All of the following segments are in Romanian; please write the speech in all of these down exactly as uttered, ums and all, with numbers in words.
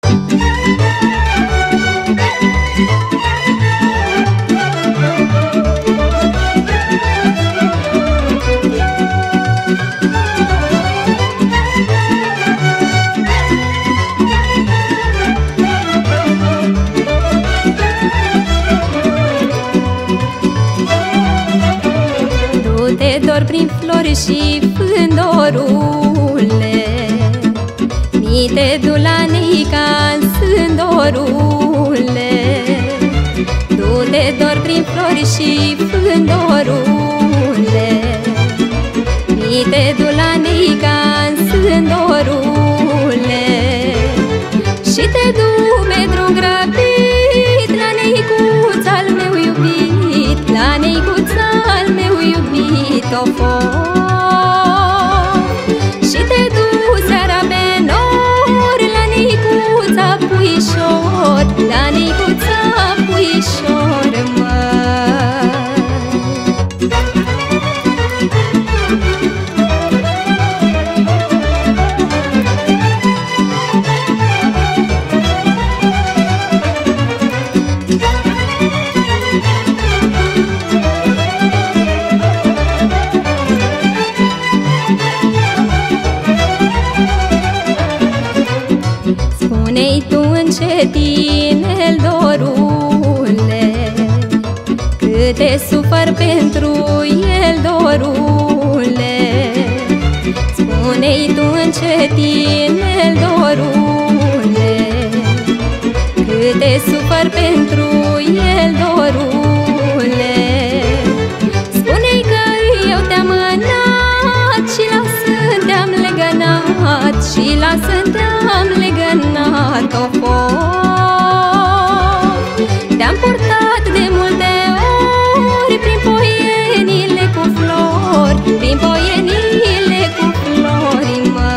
Te dor prin flori și fândorule, mi te du la Nica-n sândorule. Du-te dor prin flori și fândorule, mi te du la Nica-n sândorule. Și te du pe drum grăbit la Neicuț-al meu iubit, la Neicuț-al meu iubit o și te du seara pe nori la Neicuța puișor, la Neicuța puișor, spune-i tu încetinel, dorule, câte sufăr pentru el, dorule. Spune-i tu încetinel, dorule, câte sufăr pentru el, dorule. Spune-i că eu te-am mânat și lasă te-am legănat, și lasă te-am legănat o te-am purtat de multe ori prin poienile cu flori, prin poienile cu flori,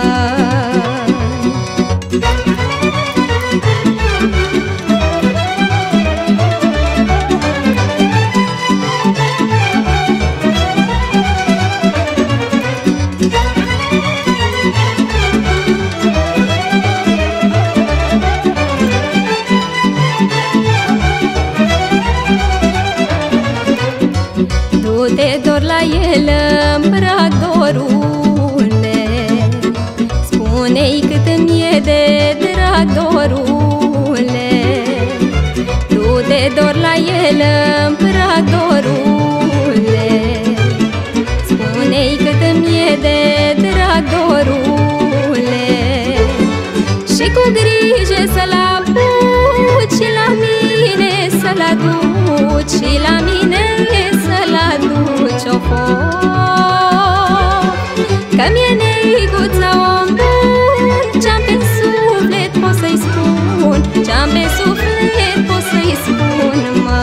Du-te dor la el în brac, dorule, spune-i cât îmi e de drag, dorule. Du-te dor la el în brac, dorule, spune-i cât îmi e de drag, dorule. Și cu grijă să-l apuci și la mine să-l aduci, și la mine să-l aduci o că mi-e Neicuța om bun, ce-am pe suflet pot să-i spun, ce-am pe suflet pot să-i spun, mă.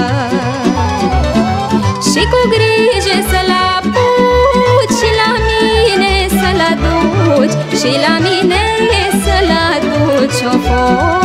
Și cu grijă să-l apuci și la mine să-l aduci, și la mine să-l aduci o